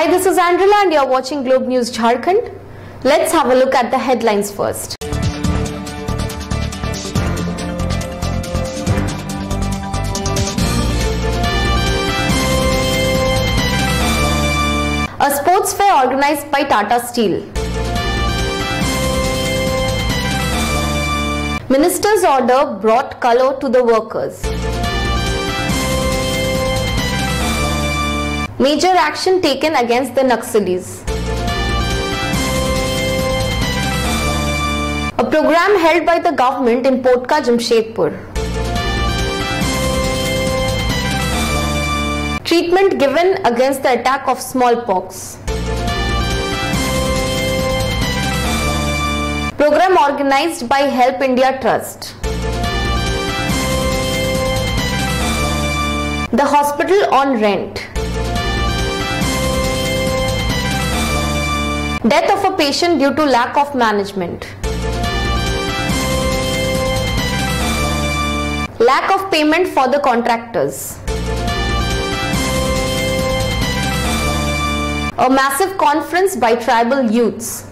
Hi, this is Andrila and you're watching Globe News Jharkhand. Let's have a look at the headlines first. A sports fair organized by Tata Steel. Minister's order brought color to the workers. Major action taken against the Naxalis. A program held by the government in Potka, Jamshedpur. Treatment given against the attack of smallpox. Program organized by Help India Trust. The hospital on rent. Death of a patient due to lack of management. Lack of payment for the contractors. A massive conference by tribal youths.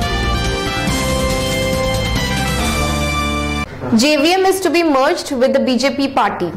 JVM is to be merged with the BJP party.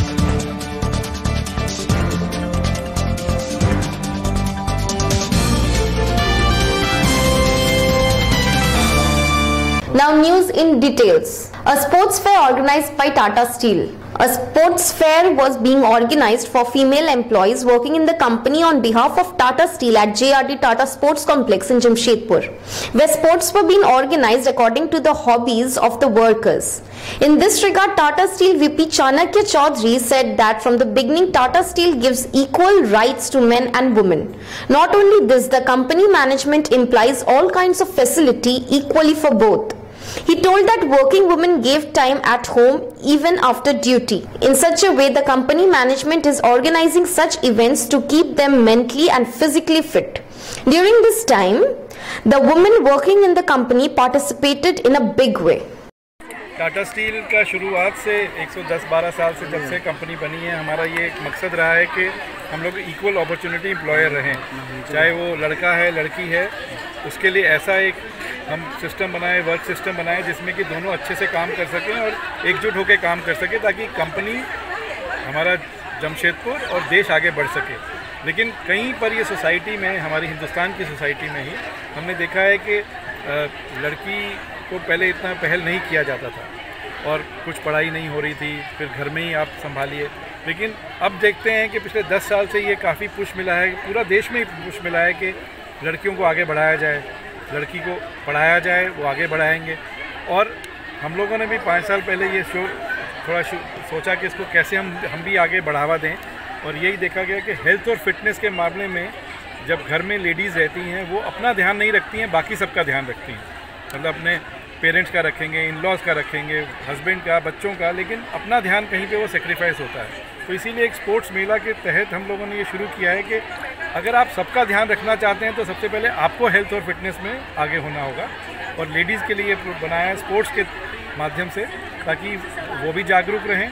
Now news in details. A sports fair organized by Tata Steel. A sports fair was being organized for female employees working in the company on behalf of Tata Steel at JRD Tata Sports Complex in Jamshedpur, where sports were being organized according to the hobbies of the workers. In this regard, Tata Steel VP Chanakya Chaudhary said that from the beginning Tata Steel gives equal rights to men and women. Not only this, the company management implies all kinds of facility equally for both. He told that working women gave time at home even after duty. In such a way, the company management is organizing such events to keep them mentally and physically fit. During this time, the women working in the company participated in a big way. Tata steel का शुरुआत से 110-12 साल से जब से company बनी है, हमारा ये एक मकसद रहा है कि हम लोग इक्वल अपॉर्चुनिटी एम्प्लॉयर रहें, चाहे वो लड़का है लड़की है। उसके लिए ऐसा एक हम सिस्टम बनाए, वर्क सिस्टम बनाए जिसमें कि दोनों अच्छे से काम कर सकें और एकजुट होकर काम कर सकें, ताकि कंपनी हमारा जमशेदपुर और देश आगे बढ़ सके। लेकिन कहीं पर ये सोसाइटी में, हमारी हिंदुस्तान की सोसाइटी में ही हमने देखा है कि लड़की को पहले इतना पहल नहीं किया जाता था और कुछ पढ़ाई नहीं हो रही थी, फिर घर में ही आप संभालिए। लेकिन अब देखते हैं कि पिछले 10 साल से ये काफ़ी पुश मिला है, पूरा देश में ही पुश मिला है कि लड़कियों को आगे बढ़ाया जाए, लड़की को पढ़ाया जाए, वो आगे बढ़ाएंगे। और हम लोगों ने भी 5 साल पहले ये शो थोड़ा सोचा कि इसको कैसे हम भी आगे बढ़ावा दें, और यही देखा गया कि हेल्थ और फिटनेस के मामले में जब घर में लेडीज़ रहती हैं वो अपना ध्यान नहीं रखती हैं, बाकी सबका ध्यान रखती हैं। मतलब अपने पेरेंट्स का रखेंगे, इन लॉज का रखेंगे, हस्बैंड का, बच्चों का, लेकिन अपना ध्यान कहीं पे वो सेक्रीफाइस होता है। तो इसीलिए एक स्पोर्ट्स मेला के तहत हम लोगों ने ये शुरू किया है कि अगर आप सबका ध्यान रखना चाहते हैं तो सबसे पहले आपको हेल्थ और फिटनेस में आगे होना होगा, और लेडीज़ के लिए बनाया है स्पोर्ट्स के माध्यम से, ताकि वो भी जागरूक रहें,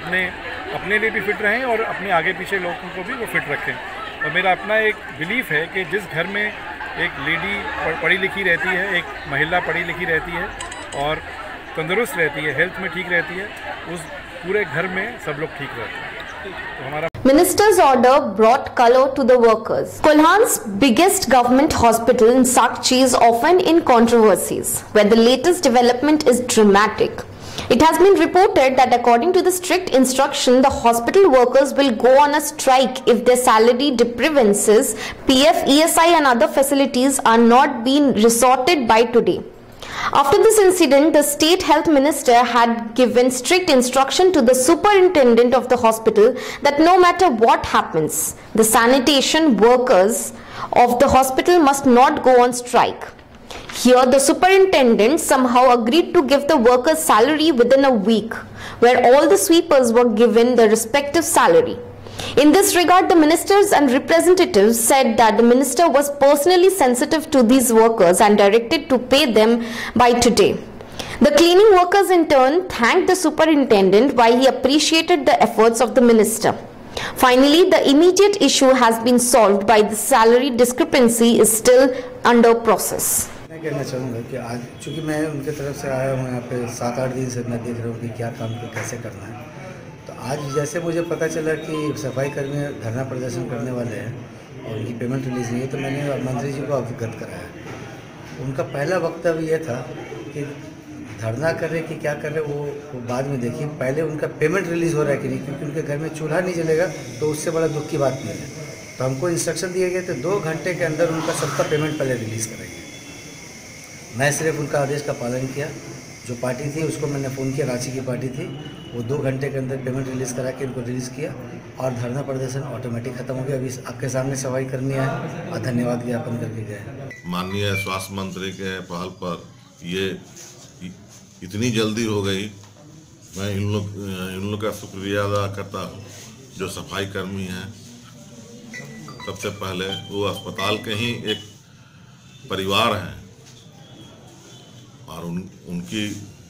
अपने लिए भी फिट रहें और अपने आगे पीछे लोगों को भी वो फिट रखें। और मेरा अपना एक बिलीफ है कि जिस घर में एक लेडी पढ़ी लिखी रहती है, एक महिला पढ़ी लिखी रहती है और तंदुरुस्त रहती है, हेल्थ में ठीक रहती है, उस पूरे घर में सब लोग ठीक रहते हैं। तो हमारा Minister's order brought color to the workers. Kolhan's biggest government hospital in Sakchi is often in controversies, where the latest development is dramatic. It has been reported that according to the strict instruction, the hospital workers will go on a strike if their salary deprivances, PF, ESI and other facilities are not being resorted by today. After this incident, the state health minister had given strict instruction to the superintendent of the hospital that no matter what happens, the sanitation workers of the hospital must not go on strike. Here, the superintendent somehow agreed to give the workers salary within a week, where all the sweepers were given the respective salary. In this regard, the ministers and representatives said that the minister was personally sensitive to these workers and directed to pay them by today. The cleaning workers in turn thanked the superintendent while he appreciated the efforts of the minister. Finally, the immediate issue has been solved by the salary discrepancy is still under process. मैं कहना चाहूँगा कि आज चूँकि मैं उनके तरफ से आया हूँ यहाँ पे 7-8 दिन से मैं देख रहा हूँ कि क्या काम को कैसे करना है। तो आज जैसे मुझे पता चला कि सफाई कर्मी धरना प्रदर्शन करने वाले हैं और उनकी पेमेंट रिलीज नहीं है, तो मैंने मंत्री जी को अवगत कराया। उनका पहला वक्तव्य ये था कि धरना कर रहे कि क्या कर रहे वो बाद में देखिए, पहले उनका पेमेंट रिलीज़ हो रहा है कि नहीं, क्योंकि उनके घर में चूल्हा नहीं जलेगा तो उससे बड़ा दुख की बात नहीं है। तो हमको इंस्ट्रक्शन दिए गए थे 2 घंटे के अंदर उनका सबका पेमेंट पहले रिलीज़ करेंगे। मैं सिर्फ उनका आदेश का पालन किया। जो पार्टी थी उसको मैंने फ़ोन किया, रांची की पार्टी थी, वो 2 घंटे के अंदर पेमेंट रिलीज़ करा के उनको रिलीज़ किया और धरना प्रदर्शन ऑटोमेटिक ख़त्म हो गया। अभी आपके सामने सफाई कर्मी आए और धन्यवाद ज्ञापन करके गए। माननीय स्वास्थ्य मंत्री के पहल पर ये इतनी जल्दी हो गई। मैं इन लोग का शुक्रिया अदा करता हूँ जो सफाई कर्मी हैं। सबसे पहले वो अस्पताल के ही एक परिवार हैं और उनकी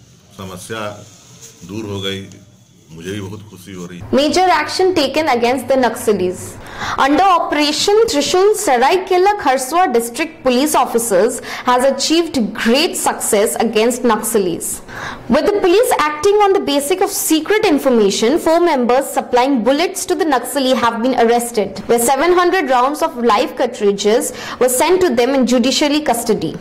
समस्या दूर हो गई। मुझे भी बहुत खुशी हो रही है। Major action taken against the Naxalis. Under Operation Trishul, Saraikela Kharsua district police officers has achieved great success against Naxalis. With the police acting on the basis of secret information, 4 members supplying bullets to the Naxali have been arrested, where 700 rounds of live cartridges were sent to them in judicial custody.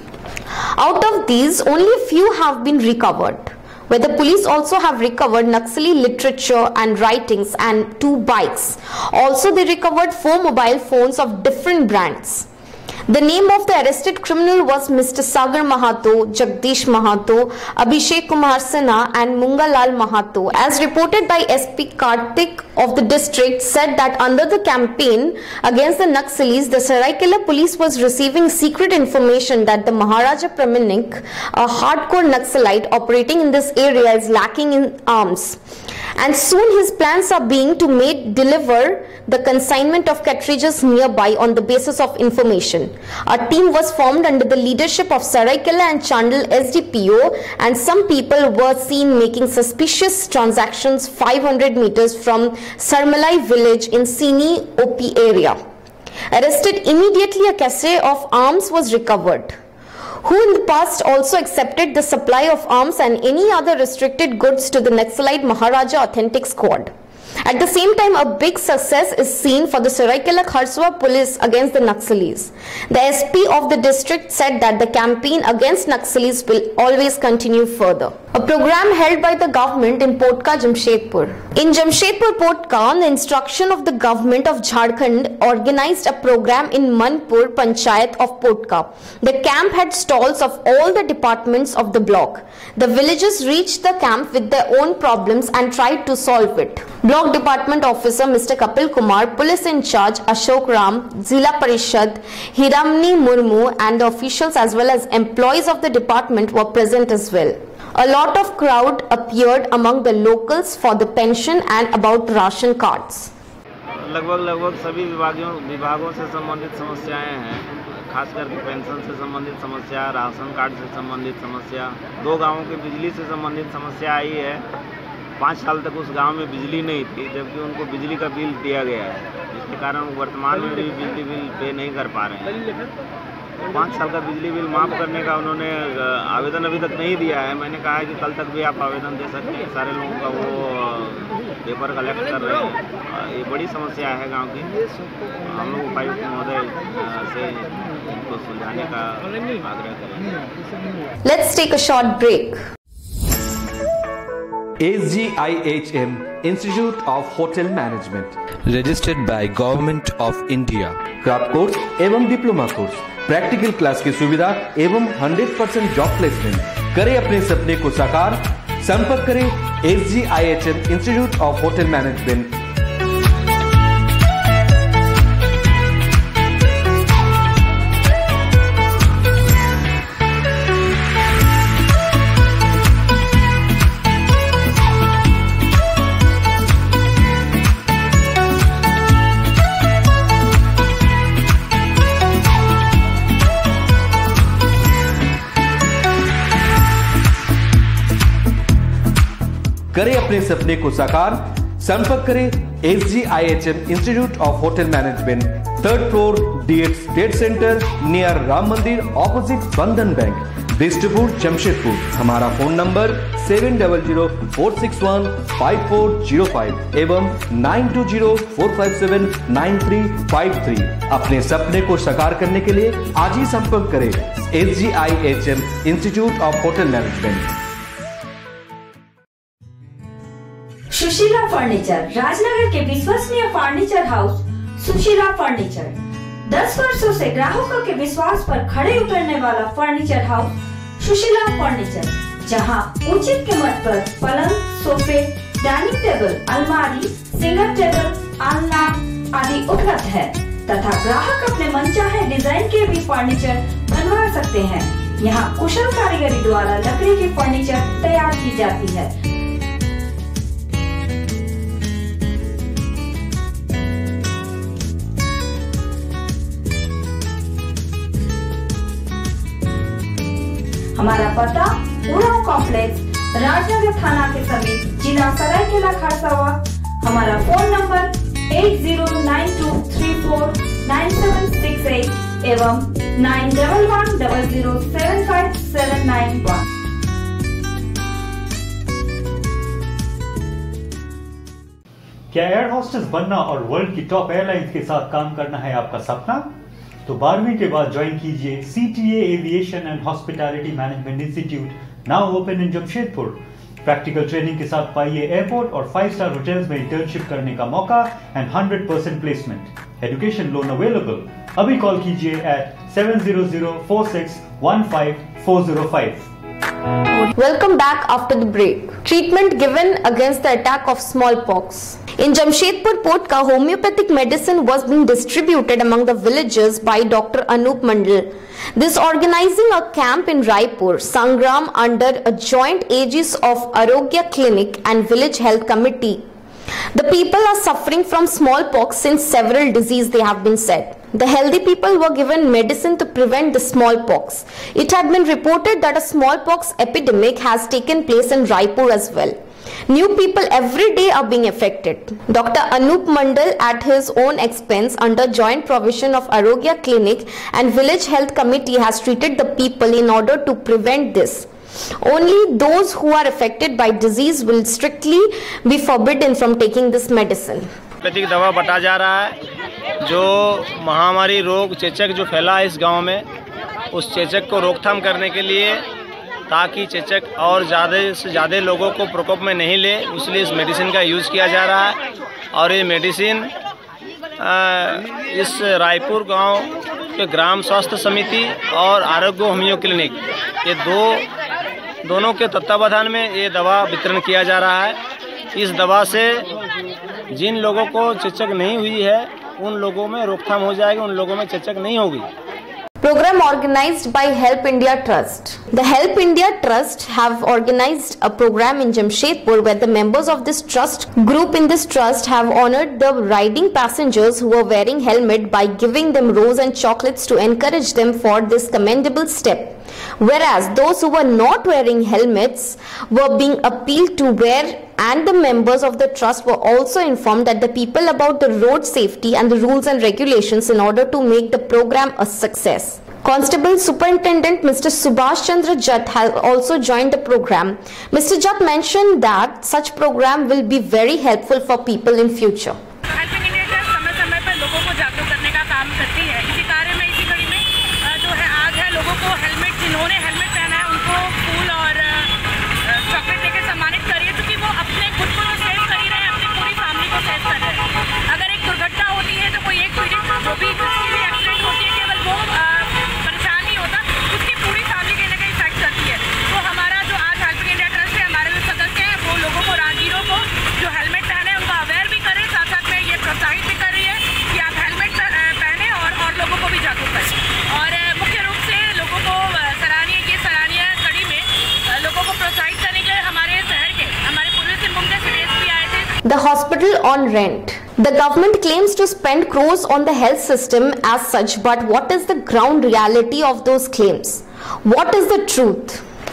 Out of these, only a few have been recovered, where the police also have recovered Naxali literature and writings and 2 bikes. Also, they recovered 4 mobile phones of different brands. The name of the arrested criminal was Mr. Sagar Mahato, Jagdish Mahato, Abhishek Kumar Sinha and Mungalal Mahato. As reported by SP Karthik of the district, said that under the campaign against the Naxalis, the Saraikela police was receiving secret information that the Maharaja Pramanik, a hardcore Naxalite operating in this area, is lacking in arms. And soon his plans are being to deliver the consignment of cartridges nearby on the basis of information. A team was formed under the leadership of Saraikela and Chandal SDPO, and some people were seen making suspicious transactions 500 meters from Sarmalai village in Sini OP area. Arrested immediately, a cache of arms was recovered, who in the past also accepted the supply of arms and any other restricted goods to the Naxalite Maharaja Authentic Squad. At the same time, a big success is seen for the Saraikela Kharsua police against the Naxalis. The SP of the district said that the campaign against Naxalis will always continue further. A program held by the government in Potka, Jamshedpur. In Jamshedpur, Potka, on the instruction of the government of Jharkhand, organized a program in Manpur Panchayat of Potka. The camp had stalls of all the departments of the block. The villagers reached the camp with their own problems and tried to solve it. Block Department Officer Mr. Kapil Kumar, Police in charge Ashok Ram, Zila Parishad, Hiramni Murmu and the officials as well as employees of the department were present as well. A lot of crowd appeared among the locals for the pension and about ration cards. लगभग सभी विभागों से संबंधित समस्याएं हैं, खासकर pension से संबंधित समस्या, राशन कार्ड से संबंधित समस्या, 2 गांवों की बिजली से संबंधित समस्या आई है। 5 साल तक उस गांव में बिजली नहीं थी, जबकि उनको बिजली का बिल दिया गया है, जिसके कारण वर्तमान में भी बिजली बिल पे नहीं कर पा रहे हैं। 5 साल का बिजली बिल माफ़ करने का उन्होंने आवेदन अभी तक नहीं दिया है। मैंने कहा है कि कल तक भी आप आवेदन दे सकते हैं। सारे लोगों का वो पेपर कलेक्ट कर रहे हैं। ये बड़ी समस्या है गांव की। हम लोग उपायुक्त महोदय से इनको सुलझाने का आग्रह करेंगे। Let's take a short break. SGIHM Institute of Hotel Management, registered by Government of India. Crash course एवं डिप्लोमा कोर्स, प्रैक्टिकल क्लास की सुविधा एवं 100% जॉब प्लेसमेंट। करें अपने सपने को साकार। संपर्क करें SGIHM institute of hotel management. करें अपने सपने को साकार। संपर्क करें SGIHM Institute of Hotel Management, 3rd floor, DX Trade Center, near Ram Mandir, opposite Bandhan Bank, बिष्टपुर Jamshedpur. हमारा फोन नंबर 7004615405 एवं 9204579353। अपने सपने को साकार करने के लिए आज ही संपर्क करें SGIHM institute of hotel management. Sushila furniture, Rajnagar के विश्वसनीय फर्नीचर हाउस सुशीला फर्नीचर 10 वर्षों से ग्राहकों के विश्वास पर खड़े उतरने वाला फर्नीचर हाउस सुशीला फर्नीचर, जहां उचित कीमत पर पलंग, सोफे, डाइनिंग टेबल, अलमारी, सिंगल टेबल, अलना आदि उपलब्ध है तथा ग्राहक अपने मनचाहे डिजाइन के भी फर्नीचर बनवा सकते हैं। यहां कुशल कारीगरी द्वारा लकड़ी की फर्नीचर तैयार की जाती है। हमारा पता उराव कॉम्प्लेक्स, राजनगर थाना के समीप, जिला सरायकेला खरसावा। हमारा फोन नंबर 8092349768 एवं 9110075791। क्या एयर होस्टेस बनना और वर्ल्ड की टॉप एयरलाइंस के साथ काम करना है आपका सपना? तो 12वीं के बाद ज्वाइन कीजिए CTA aviation and hospitality management institute, now open in Jamshedpur. Practical training के साथ पाइए एयरपोर्ट और 5-स्टार होटल्स में इंटर्नशिप करने का मौका and 100% placement. Education loan available. अभी कॉल कीजिए at 7004615405। Welcome back after the break. Treatment given against the attack of smallpox. In Jamshedpur Potka, homeopathic medicine was being distributed among the villagers by Dr. Anup Mandal. This organizing a camp in Raipur, Sangram, under a joint aegis of Arogya Clinic and Village Health Committee. The people are suffering from smallpox since several diseases, they have been said. The healthy people were given medicine to prevent the smallpox. It had been reported that a smallpox epidemic has taken place in Raipur as well. New people every day are being affected. Dr. Anup Mandal, at his own expense, under joint provision of Arogya Clinic and Village Health Committee, has treated the people in order to prevent this. Only those who are affected by disease will strictly be forbidden from taking this medicine. Allopathic दवा बटा जा रहा है। जो महामारी रोग चेचक जो फैला है इस गांव में, उस चेचक को रोकथाम करने के लिए, ताकि चेचक और ज़्यादा से ज़्यादा लोगों को प्रकोप में नहीं ले, इसलिए इस मेडिसिन का यूज़ किया जा रहा है। और ये मेडिसिन इस रायपुर गांव के ग्राम स्वास्थ्य समिति और आरोग्य होमियो क्लिनिक, ये दोनों के तत्वावधान में ये दवा वितरण किया जा रहा है। इस दवा से जिन लोगों को चेचक नहीं हुई है उन लोगों में रोकथाम हो जाएगी, उन लोगों में चेचक नहीं होगी। Program organized by Help India Trust. The Help India Trust have organized a program in Jamshedpur where the members of this trust group in this trust have honored the riding passengers who were wearing helmet by giving them rose and chocolates to encourage them for this commendable step. Whereas those who were not wearing helmets were being appealed to wear, and the members of the trust were also informed that the people about the road safety and the rules and regulations in order to make the program a success. Constable Superintendent Mr. Subhash Chandra Jatt has also joined the program. Mr. Jatt mentioned that such program will be very helpful for people in future. Helping India trust समय-समय पर लोगों को जागरूक करने का काम करती है। इसी कार्य में इसी कड़ी में जो है आज है, लोगों को हेलमेट, जिन्होंने हेलमेट पहना है उनको फूल और चॉकलेट देकर सम्मानित करिए, क्योंकि वो अपने खुद को सेव कर ही रहे हैं, अपनी पूरी फैमिली को सेव कर रहे हैं। अगर एक दुर्घटना होती है तो कोई एक पीड़ित जो भी एक्सीडेंट होती है, केवल वो परेशान नहीं होता, उसकी पूरी फैमिली कहीं ना कहीं इफेक्ट करती है। तो हमारा जो आज हेल्पिंग इंडिया ट्रस्ट है, हमारे जो सदस्य हैं वो लोगों को, राहगीरों को जो हेलमेट पहने उनको अवेयर भी करें, साथ साथ में ये प्रोत्साहित भी कर रही है कि आप हेलमेट पहने और लोगों को भी जागरूक करें। और मुख्य रूप से लोगों को सराहनीय कड़ी में लोगों को प्रोत्साहित करने के लिए हमारे शहर के, हमारे पूर्वी सिंहभूम के डीएसपी आए थे। The hospital on rent. The government claims to spend crores on the health system as such, but what is the ground reality of those claims? What is the truth?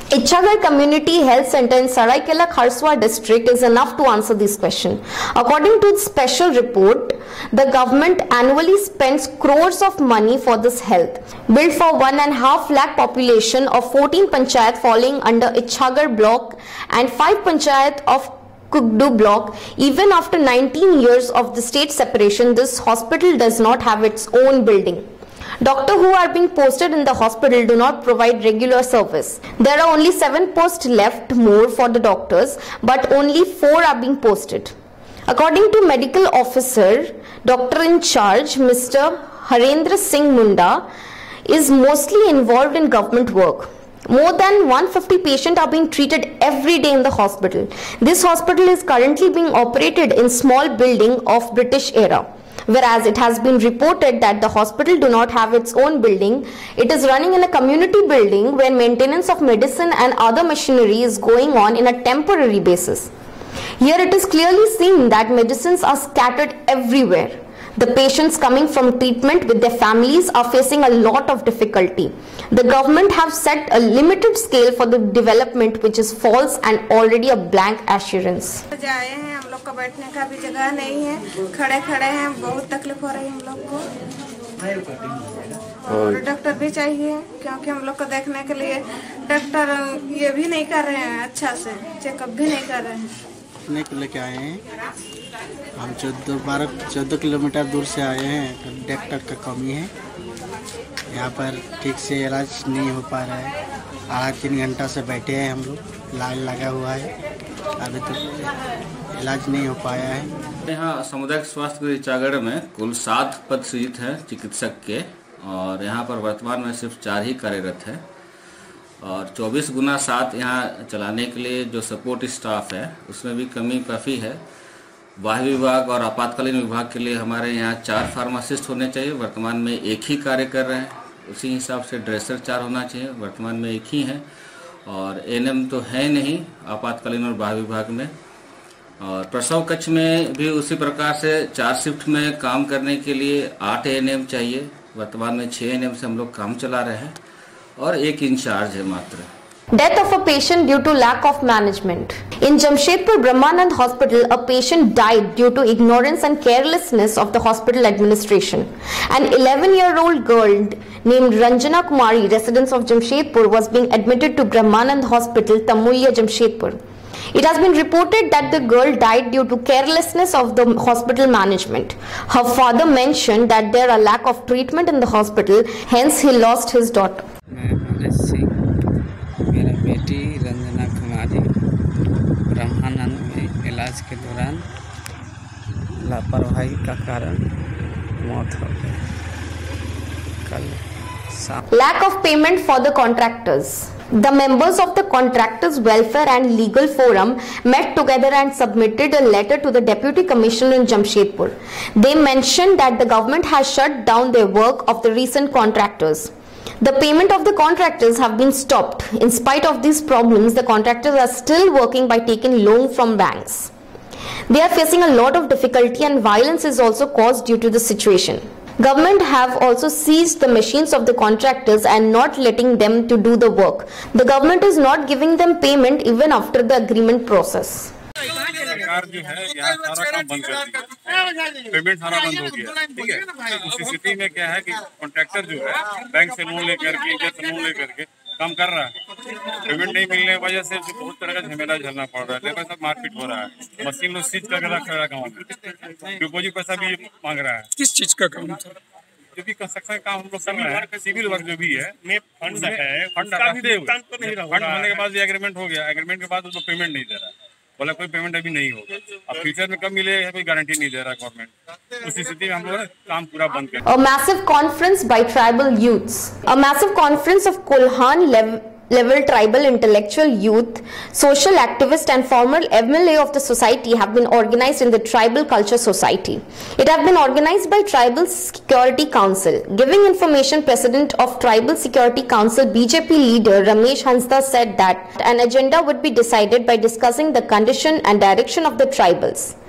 Ichagar Community Health Center in Saraikela Kharsua district is enough to answer this question. According to its special report, the government annually spends crores of money for this health. Built for 1.5 lakh population of 14 panchayat falling under Ichagar block and 5 panchayat of Kugdu block, even after 19 years of the state separation, this hospital does not have its own building. Doctors who are being posted in the hospital do not provide regular service. There are only 7 posts left more for the doctors, but only 4 are being posted. According to medical officer, doctor in charge, Mr. Harendra Singh Munda, is mostly involved in government work. More than 150 patients are being treated every day in the hospital. This hospital is currently being operated in small building of British era. Whereas it has been reported that the hospital do not have its own building. It is running in a community building where maintenance of medicine and other machinery is going on in a temporary basis. Here it is clearly seen that medicines are scattered everywhere. The patients coming from treatment with their families are facing a lot of difficulty. The government have set a limited scale for the development, which is false and already a blank assurance. हम लोग को बैठने का भी जगह नहीं है, खड़े हैं, बहुत तकलीफ हो रही है हम लोग को। और डॉक्टर भी चाहिए, क्योंकि हम लोग को देखने के लिए डॉक्टर ये भी नहीं कर रहे हैं, अच्छा से चेकअप भी नहीं कर रहे हैं। देखने को लेके आए हैं, हम 14 किलोमीटर दूर से आए हैं। डॉक्टर का कमी है, यहाँ पर ठीक से इलाज नहीं हो पा रहा है। 3 घंटा से बैठे हैं हम लोग, लाइन लगा हुआ है, अभी तक इलाज नहीं हो पाया है। यहाँ सामुदायिक स्वास्थ्य इचागढ़ में कुल 7 पद सृजित हैं चिकित्सक के, और यहाँ पर वर्तमान में सिर्फ 4 ही कार्यरत है। और 24 गुना 7 यहाँ चलाने के लिए जो सपोर्ट स्टाफ है उसमें भी कमी काफ़ी है। बाह्य विभाग और आपातकालीन विभाग के लिए हमारे यहाँ 4 फार्मासिस्ट होने चाहिए, वर्तमान में 1 ही कार्य कर रहे हैं। उसी हिसाब से ड्रेसर 4 होना चाहिए, वर्तमान में 1 ही है। और एएनएम तो है नहीं आपातकालीन और बाह्य विभाग में। और प्रसव कक्ष में भी उसी प्रकार से 4 शिफ्ट में काम करने के लिए 8 एएनएम चाहिए, वर्तमान में 6 एएनएम से हम लोग काम चला रहे हैं और 1 इंचार्ज है मात्र। Death of a patient due to lack of management. In Jamshedpur Brahmanand Hospital, a patient died due to ignorance and carelessness of the hospital administration. An 11-year-old girl named Ranjana Kumari, resident of Jamshedpur, was being admitted to Brahmanand Hospital, Tamulya, Jamshedpur. It has been reported that the girl died due to carelessness of the hospital management. Her father mentioned that there are lack of treatment in the hospital, hence he lost his daughter. मेरा बेटी रंजना कुमारी ब्रह्मानंद में इलाज के दौरान लापरवाही का कारण मौत हो गई कल। Lack of payment for the contractors. The members of the Contractors Welfare and Legal Forum met together and submitted a letter to the Deputy Commissioner in Jamshedpur. They mentioned that the government has shut down their work of the recent contractors. The payment of the contractors have been stopped. In spite of these problems, the contractors are still working by taking loan from banks. They are facing a lot of difficulty and violence is also caused due to the situation. Government have also seized the machines of the contractors and not letting them to do the work. The government is not giving them payment even after the agreement process. सरकार जो है यहाँ सारा काम बंद कर दिया, payment सारा बंद हो गया, ठीक है। उस स्थिति में क्या है कि कॉन्ट्रैक्टर जो है बैंक से लोन लेकर के या लोन लेकर के काम कर रहा है, पेमेंट नहीं मिलने की वजह से बहुत तरह का झमेला झेलना पड़ रहा है। लेबर सब मारपीट हो रहा है, मशीन लोग सीज करके रख रहा है गाँव में, डिपोजिट पैसा भी मांग रहा है। किस चीज का काम था? जो भी कंस्ट्रक्शन काम हम लोग कर रहे हैं, सिविल वर्क जो भी है, फंड है, फंड होने के बाद ये एग्रीमेंट हो गया, एग्रीमेंट के बाद उसको पेमेंट नहीं दे रहा है, बोला कोई पेमेंट अभी नहीं होगा, अब फ्यूचर में कब मिलेगा कोई गारंटी नहीं दे रहा गवर्नमेंट। उस स्थिति में हम लोग काम पूरा बंद कर। A massive conference by tribal youths. A massive conference of Kolhan level tribal intellectual youth, social activist and former MLA of the society have been organized in the Tribal Culture Society. It have been organized by Tribal Security Council. Giving information, President of Tribal Security Council BJP leader Ramesh Hansda said that an agenda would be decided by discussing the condition and direction of the tribals.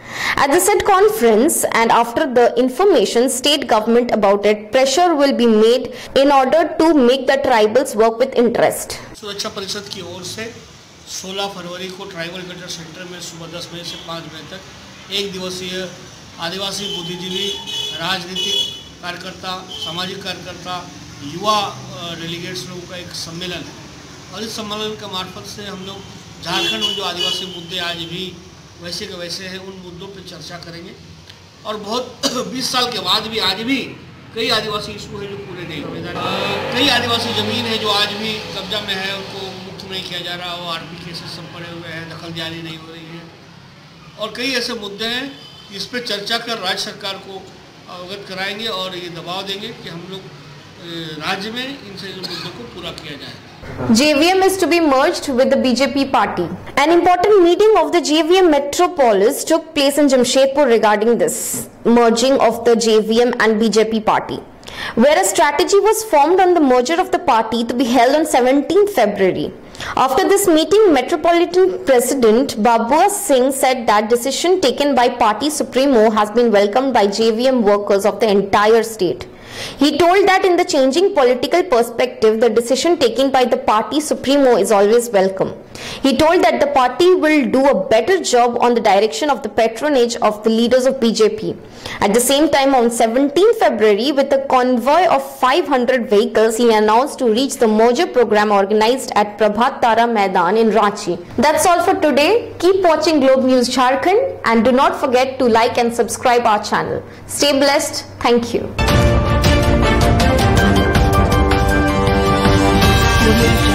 At the said conference and after the information state government about it, pressure will be made in order to make the tribals work with interest. सुरक्षा परिषद की ओर से 16 फरवरी को tribal culture centre में सुबह 10 बजे से 5 बजे तक एक दिवसीय आदिवासी बुद्धिजीवी, राजनीतिक कार्यकर्ता, सामाजिक कार्यकर्ता, युवा डेलीगेट्स लोगों का एक सम्मेलन है और इस सम्मेलन के मार्फत से हम लोग झारखंड में जो आदिवासी मुद्दे आज भी वैसे के वैसे हैं उन मुद्दों पर चर्चा करेंगे और बहुत 20 साल के बाद भी आज भी कई आदिवासी इशू है जो पूरे नहीं हुए। कई आदिवासी ज़मीन है जो आज भी कब्जा में है, उनको मुक्त नहीं किया जा रहा, वो आरपी केसेस सब पड़े हुए हैं, दखल जारी नहीं हो रही है और कई ऐसे मुद्दे हैं जिस पर चर्चा कर राज्य सरकार को अवगत कराएंगे और ये दबाव देंगे कि हम लोग राज्य में इन सभी मुद्दों को पूरा किया जाए। JVM is to be merged with the BJP party. An important meeting of the JVM Metropolis took place in Jamshedpur regarding this merging of the JVM and BJP party, where a strategy was formed on the merger of the party to be held on 17th February. After this meeting, Metropolitan President Babua Singh said that decision taken by party supremo has been welcomed by JVM workers of the entire state. He told that in the changing political perspective, the decision taken by the party supremo is always welcome. He told that the party will do a better job on the direction of the patronage of the leaders of BJP. At the same time, on 17th February, with a convoy of 500 vehicles, he announced to reach the merger program organized at Prabhat Tara Maidan in Ranchi. That's all for today. Keep watching Globe News Jharkhand and do not forget to like and subscribe our channel. Stay blessed. Thank you.